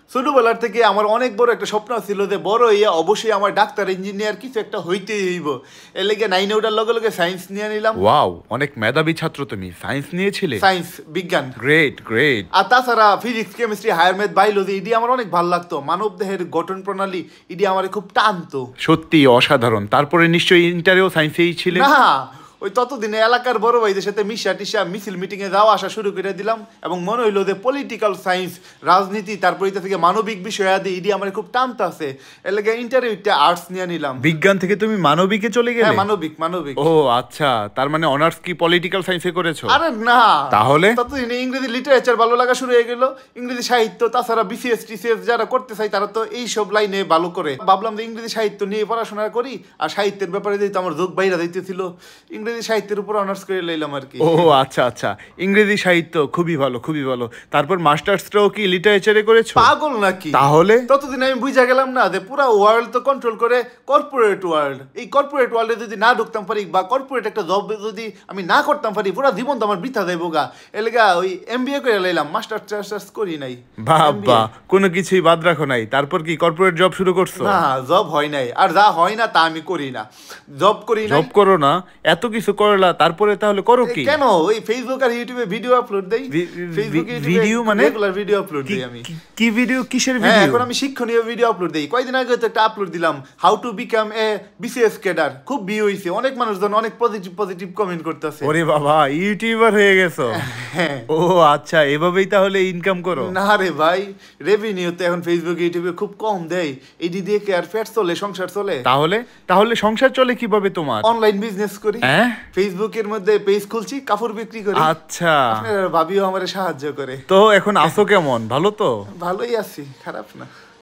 ছোটবেলার থেকে আমার অনেক বড় একটা স্বপ্ন ছিল যে বড় হইয়া অবশ্যই আমার ডাক্তার ইঞ্জিনিয়ার কিছু একটা হইতেই হইব। এর লেগে 9-এ ওঠার লগে লগে সায়েন্স নিয়ে নিলাম। ওয়াও, অনেক মেধাবী ছাত্র তুমি। সায়েন্স নিয়েছিলে? সায়েন্স, বিজ্ঞান। Great great. আর তাছাড়া physics, chemistry, higher math, biology এটি আমার অনেক ভালো লাগতো। মানব দেহের গঠন প্রণালী এটি আমার খুব টানতো। সত্যি অসাধারণ। তারপরে নিশ্চয়ই ইন্টারেও সায়েন্সেই ছিলে? না, ওই ততদিনে এলাকার বড় ভাইদের সাথে মিশা টিশা মিছিল মিটিং এ যাওয়া আসা শুরু করে দিলাম এবং মনে হইলো যে পলিটিক্যাল সায়েন্স, রাজনীতি, তারপর এটা থেকে মানবিক বিষয় আদি এটি আমার খুব টানতে আছে। এর লেগে ইন্টারভিউতে আর্টস নিয়ে নিলাম। বিজ্ঞান থেকে তুমি মানবিকে চলে গেলে? হ্যাঁ, মানবিক মানবিক। ও আচ্ছা, তার মানে অনার্স কি পলিটিক্যাল সায়েন্সে করেছো? আরে না, তাহলে ততদিনে ইংরেজি লিটারেচার ভালো লাগা শুরু হয়ে গেল, ইংরেজি সাহিত্য। তাছাড়া বিসিএস টিসিএস যারা করতে চাই তারা তো এই সব লাইনে ভালো করে। ভাবলাম যে ইংরেজি সাহিত্য নিয়ে পড়াশোনা করি, আর সাহিত্যের ব্যাপারে যেহেতু আমার যোগ বাইরা দিতেছিল, ইংরেজি সাহিত্যের উপর অনার্স করে লইলাম আর কি। ও আচ্ছা আচ্ছা, ইংরেজি সাহিত্য খুবই ভালো খুবই ভালো। তারপর মাস্টার্সটাও কি লিটারেচারে করেছো? পাগল নাকি? তাহলে ততদিন আমি বুঝা গেলাম না যে পুরা ওয়ার্ল্ড তো কন্ট্রোল করে কর্পোরেট ওয়ার্ল্ড। এই কর্পোরেট ওয়ার্ল্ডে যদি না ঢুকতাম পারি বা কর্পোরেট একটা জব যদি আমি না করতাম পারি, পুরা জীবন তো আমার বৃথা যাইব গা। এলাকা ওই এমবিএ করে লাইলাম, মাস্টার্স করি নাই। বাবা, কোনো কিছুই বাদ রাখো নাই। তারপর কি কর্পোরেট জব শুরু করছো? না, জব হয় নাই, আর যা হয় না তা আমি করি না। জব করি না। জব করো না? এত কিছু করলা, তারপরে তাহলে করো কি? কেন ওই ফেসবুক আর ইউটিউবে ভিডিও আপলোড দেই। ফেসবুক ভিডিও মানে রেগুলার ভিডিও আপলোড দেই আমি। কি ভিডিও? কিসের হ্যাঁ, ভিডিও? এখন আমি শিক্ষণীয় ভিডিও আপলোড দেই। কয়দিন আগে তো একটা আপলোড দিলাম, how to become a BCS cadre. খুব ভিউ হইছে, অনেক মানুষজন অনেক পজিটিভ কমেন্ট করতেছে। ওরে বাবা, ইউটিউবার হয়ে গেছো? হ্যাঁ। ও আচ্ছা, এভাবেই তাহলে ইনকাম করো? না রে ভাই, রেভিনিউ তো এখন ফেসবুক ইউটিউবে খুব কম দেয়। এডি দিয়ে কি আর পেট চলে, সংসার চলে? তাহলে তাহলে সংসার চলে কিভাবে তোমার? অনলাইন বিজনেস করি। হ্যাঁ, ফেসবুকের মধ্যে পেজ খুলছি, কাপড় বিক্রি করি। আচ্ছা, আপনার ভাবিও আমারে সাহায্য করে। তো এখন আছো কেমন? ভালো তো? ভালোই আছি, খারাপ না।